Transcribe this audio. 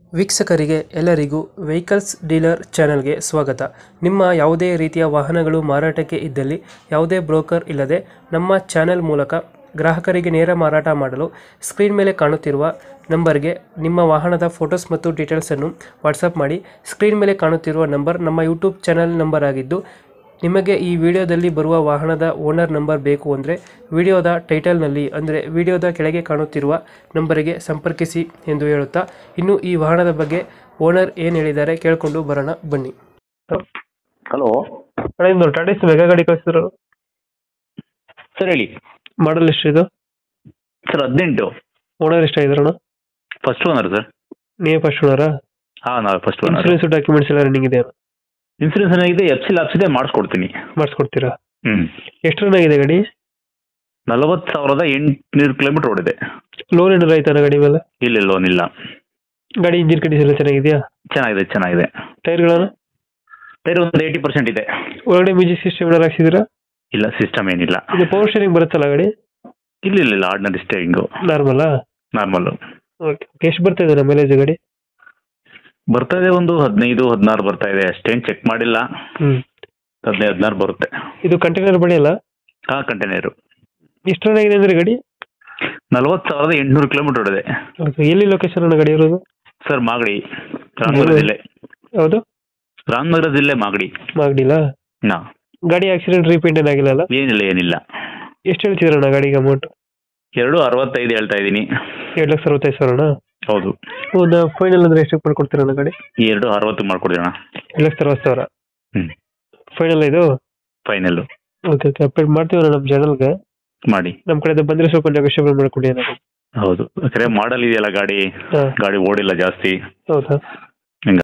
ವೀಕ್ಷಕರಿಗೆ ಎಲ್ಲರಿಗೂ vehicles dealer ಚಾನೆಲ್ಗೆ ಸ್ವಾಗತ. ನಿಮ್ಮ ಯಾವುದೇ ರೀತಿಯ ವಾಹನಗಳು ಮಾರಾಟಕ್ಕೆ ಇದ್ದಲ್ಲಿ ಯಾವುದೇ ಬ್ರೋಕರ್ ಇಲ್ಲದೆ ನಮ್ಮ ಚಾನೆಲ್ ಮೂಲಕ ಗ್ರಾಹಕರಿಗೆ ನೇರ ಮಾರಾಟ ಮಾಡಲು ಸ್ಕ್ರೀನ್ ಮೇಲೆ ಕಾಣುತ್ತಿರುವ ನಂಬರ್ಗೆ ನಿಮ್ಮ ವಾಹನದ ಫೋಟೋಸ್ ಮತ್ತು ಡೀಟೇಲ್ಸನ್ನು ವಾಟ್ಸಪ್ ಮಾಡಿ. ಸ್ಕ್ರೀನ್ ಮೇಲೆ ಕಾಣುತ್ತಿರುವ ನಂಬರ್ ನಮ್ಮ ಯೂಟ್ಯೂಬ್ ಚಾನೆಲ್ ನಂಬರ್ ಆಗಿದ್ದು, ನಿಮಗೆ ಈ ವಿಡಿಯೋದಲ್ಲಿ ಬರುವ ವಾಹನದ ಓನರ್ ನಂಬರ್ ಬೇಕು ಅಂದರೆ ವಿಡಿಯೋದ ಟೈಟಲ್ನಲ್ಲಿ ಅಂದರೆ ವಿಡಿಯೋದ ಕೆಳಗೆ ಕಾಣುತ್ತಿರುವ ನಂಬರಿಗೆ ಸಂಪರ್ಕಿಸಿ ಎಂದು ಹೇಳುತ್ತಾ, ಇನ್ನು ಈ ವಾಹನದ ಬಗ್ಗೆ ಓನರ್ ಏನು ಹೇಳಿದ್ದಾರೆ ಕೇಳಿಕೊಂಡು ಬರೋಣ ಬನ್ನಿ. ಹಲೋ ಅಣ್ಣ, ಟಾಟಾ ಎಸಿ ಮೆಗಾ ಗಾಡಿ ಕಳಿಸಿದ್ರು, ಸರ್ ಹೇಳಿ. ಮಾಡಲ್ ಎಷ್ಟು ಇದು? ಸರ್ 18. ಓನರ್ ಎಷ್ಟಾಗಿದ್ರಣ್ಣ? First owner sir. ನೀವೇ ಫಸ್ಟ್ ಓನರಾ? ಹಾಂ, ನಾವೇ ಫಸ್ಟ್ ಓನರ್. ಇನ್ಸೂರೆನ್ಸ್ ಡಾಕ್ಯುಮೆಂಟ್ಸ್ ಎಲ್ಲ ರನ್ನಿಂಗ್ ಇದೆ? ಇನ್ಸೂರೆನ್ಸ್ ಏನಾಗಿದೆ, FC ಲ್ಯಾಪ್ಸ್ ಇದೆ, ಮಾಡಿಸ್ಕೊಡ್ತೀನಿ. ಮಾಡಿಸ್ಕೊಡ್ತೀರಾ? ಹ್ಞೂ. ಎಷ್ಟು ರನ್ ಆಗಿದೆ ಗಾಡಿ? 40,800 ಕಿಲೋಮೀಟರ್ ಓಡಿದೆ. ಲೋನ್ ಏನಾರು ಆಯ್ತಾನ ಗಾಡಿ ಮೇಲೆ? ಇಲ್ಲ, ಲೋನ್ ಇಲ್ಲ. ಗಾಡಿ ಇಂಜಿನ್ ಕಂಡೀಷನ್ ಎಲ್ಲ ಚೆನ್ನಾಗಿದೆಯಾ? ಚೆನ್ನಾಗಿದೆ. ಟೈರ್ಗಳನ್ನು? ಟೈರ್ ಒಂದು 80% ಇದೆ. ಒಳಗಡೆ ಮ್ಯೂಸಿಕ್ ಸಿಸ್ಟಮ್ ಏನಾರು ಹಾಕ್ಸಿದ್ದೀರಾ? ಇಲ್ಲ, ಸಿಸ್ಟಮ್ ಏನಿಲ್ಲ. ಇದು ಪವರ್ ಸ್ಟೇರಿಂಗ್ ಬರುತ್ತಲ್ಲ ಗಾಡಿ? ಇಲ್ಲ, ಆರ್ಡಿನರಿ ಸ್ಟೇರಿಂಗು. ನಾರ್ಮಲ್ಲಾ? ನಾರ್ಮಲ್ಲು. ಓಕೆ. ಎಷ್ಟು ಬರ್ತಾ ಇದೆ ಮೈಲೇಜ್ ಗಾಡಿ? ಬರ್ತಾ ಇದೆ ಒಂದು 15-16 ಬರ್ತಾ ಇದೆ. ಅಷ್ಟೇನು ಚೆಕ್ ಮಾಡಿಲ್ಲ. 15-16 ಬರುತ್ತೆ. ಇದು ಕಂಟೈನರ್ ಬಡಿ ಅಲ್ಲ? ಹಾಂ, ಕಂಟೈನರು. ಎಷ್ಟು ರನ್ ಆಗಿದೆ ಅಂದರೆ ಗಾಡಿ? 40,800 ಕಿಲೋಮೀಟರ್ ಓಡಿದೆ. ಓಕೆ. ಎಲ್ಲಿ ಲೊಕೇಶನ್ ಅನ್ನ ಗಾಡಿ ಇರೋದು? ಸರ್ ಮಾಗಡಿ, ರಾಮನಗರ ಜಿಲ್ಲೆ. ಯಾವುದು? ರಾಮನಗರ ಜಿಲ್ಲೆ, ಮಾಗಡಿ. ಮಾಗಡಿಲಾ? ಹಾಂ. ಗಾಡಿ ಆಕ್ಸಿಡೆಂಟ್ ರೀಪೇಂಟ್ ಏನಾಗಿಲ್ಲ? ಏನಿಲ್ಲ. ಎಷ್ಟು ಹೇಳ್ತಿದ್ರಣ್ಣ ಗಾಡಿಗೆ ಅಮೌಂಟ್? 2,65 ಹೇಳ್ತಾ ಇದ್ದೀನಿ. 2,65,000? ಹೌದು. ಒಂದು ಫೈನಲ್ ಅಂದ್ರೆ ಎಷ್ಟು ಮಾಡ್ಕೊಡ್ತೀರಣ್ಣ ಗಾಡಿ? 2,60 ಮಾಡ್ಕೊಡ್ತೀಣ. 2,60,000? ಹ್ಞೂ. ಫೈನಲ್ ಇದು? ಫೈನಲ್ಲು. ಓಕೆ. ಅಪ್ಡೇಟ್ ಮಾಡ್ತೀವಣ್ಣ ನಮ್ಮ ಚಾನಲ್ಗೆ. ಮಾಡಿ. ನಮ್ಮ ಕಡೆಯಿಂದ ಬಂದರೆ ಸ್ವಲ್ಪ ನೆಗೋಷಿಯೇಬಲ್ ಮಾಡಿಕೊಡಿ ಏನಾದ್ರು. ಹೌದು, ಯಾಕಂದರೆ ಮಾಡಲ್ ಇದೆಯಲ್ಲ ಗಾಡಿ ಓಡಿಲ್ಲ ಜಾಸ್ತಿ. ಹೌದಾ?